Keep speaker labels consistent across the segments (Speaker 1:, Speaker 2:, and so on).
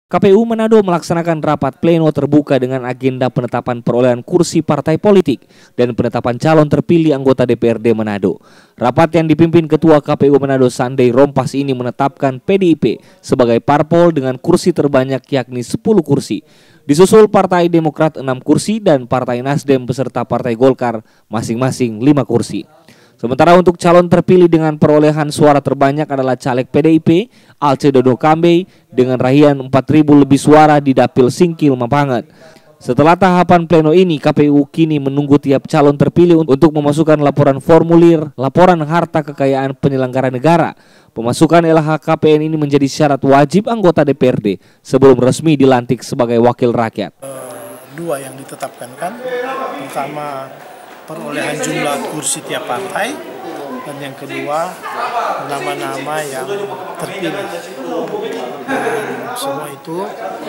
Speaker 1: KPU Manado melaksanakan rapat pleno terbuka dengan agenda penetapan perolehan kursi partai politik dan penetapan calon terpilih anggota DPRD Manado. Rapat yang dipimpin Ketua KPU Manado Sunday Rompas ini menetapkan PDIP sebagai parpol dengan kursi terbanyak yakni 10 kursi. Disusul Partai Demokrat 6 kursi dan Partai Nasdem beserta Partai Golkar masing-masing 5 kursi. Sementara untuk calon terpilih dengan perolehan suara terbanyak adalah caleg PDIP Alce Dodo Kambe dengan raihan 4.000 lebih suara di Dapil Singkil Mapangat. Setelah tahapan pleno ini, KPU kini menunggu tiap calon terpilih untuk memasukkan laporan formulir laporan harta kekayaan penyelenggara negara. Pemasukan LHKPN ini menjadi syarat wajib anggota DPRD sebelum resmi dilantik sebagai wakil rakyat.
Speaker 2: Dua yang ditetapkan kan, pertama perolehan jumlah kursi tiap partai, dan yang kedua nama-nama yang terpilih. Dan semua itu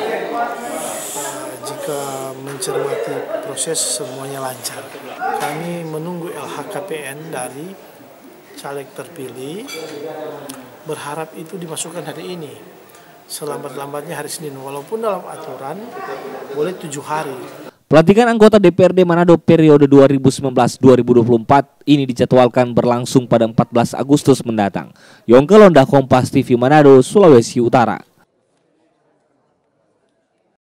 Speaker 2: jika mencermati proses semuanya lancar. Kami menunggu LHKPN dari caleg terpilih, berharap itu dimasukkan hari ini, selambat-lambatnya hari Senin, walaupun dalam aturan boleh 7 hari.
Speaker 1: Pelantikan anggota DPRD Manado periode 2019-2024 ini dijadwalkan berlangsung pada 14 Agustus mendatang. Yongke Londa, Kompas TV Manado, Sulawesi Utara.